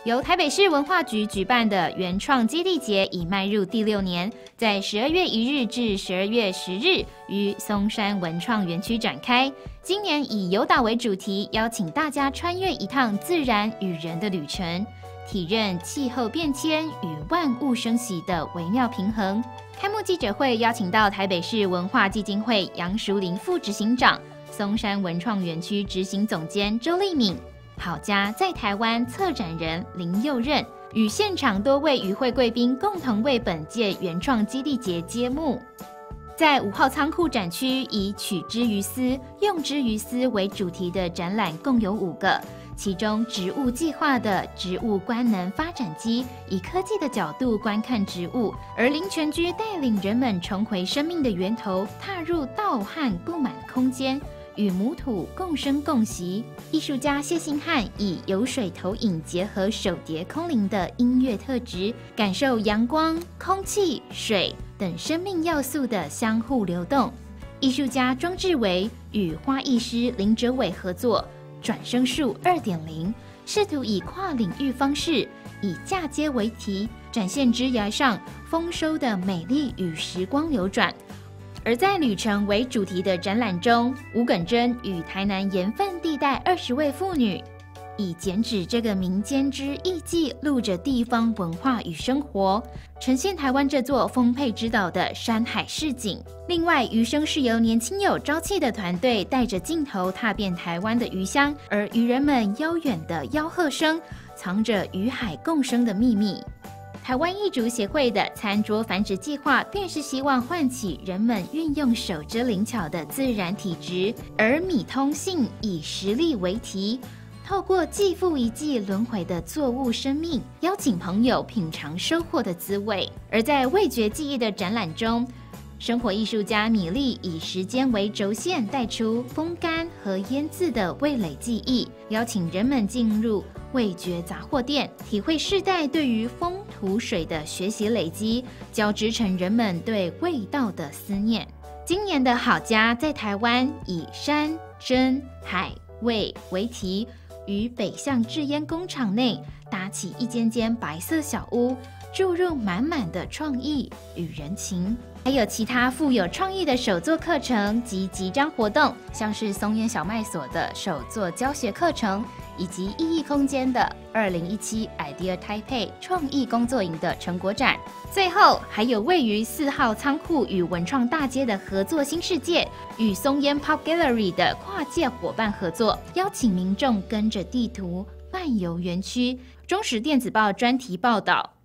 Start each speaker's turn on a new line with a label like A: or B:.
A: 由台北市文化局举办的原创基地节已迈入第6年，在12月1日至12月10日于松山文创园区展开。今年以游岛为主题，邀请大家穿越一趟自然与人的旅程，体认气候变迁与万物生息的微妙平衡。开幕记者会邀请到台北市文化基金会杨淑玲副执行长、松山文创园区执行总监周丽敏、好家在台湾策展人林佑任与现场多位与会贵宾共同为本届原创基地节揭幕。在5号仓库展区，以取之于斯、用之于斯为主题的展览共有5个，其中植物计划的植物观能发展机以科技的角度观看植物，而林泉居带领人们重回生命的源头，踏入盗汗布满空间，与母土共生共息。艺术家谢信汉以有水投影结合手碟空灵的音乐特质，感受阳光、空气、水等生命要素的相互流动。艺术家庄志伟与花艺师林哲伟合作转生术 2.0， 试图以跨领域方式，以嫁接为题，展现枝芽上丰收的美丽与时光流转。而在旅程为主题的展览中，吴耿珍与台南盐分地带20位妇女，以剪纸这个民间之艺伎，录着地方文化与生活，呈现台湾这座丰沛之岛的山海市景。另外，余生是由年轻有朝气的团队带着镜头踏遍台湾的鱼乡，而渔人们悠远的吆喝声，藏着与海共生的秘密。台湾艺竹协会的餐桌繁殖计划，便是希望唤起人们运用手之灵巧的自然体质，而米通信以实力为题，透过季复一季轮回的作物生命，邀请朋友品尝收获的滋味。而在味觉记忆的展览中，生活艺术家米粒以时间为轴线，带出风干和腌制的味蕾记忆，邀请人们进入味觉杂货店，体会世代对于风土水的学习累积，交织成人们对味道的思念。今年的好家在台湾以山、真、海、味为题，于北向制烟工厂内搭起一间间白色小屋，注入满满的创意与人情。还有其他富有创意的手作课程及集章活动，像是松烟小麦所的手作教学课程，以及意义空间的2017 Idea Taipei 创意工作营的成果展。最后还有位于4号仓库与文创大街的合作新世界，与松烟 Pop Gallery 的跨界伙伴合作，邀请民众跟着地图漫游园区。中时电子报专题报道。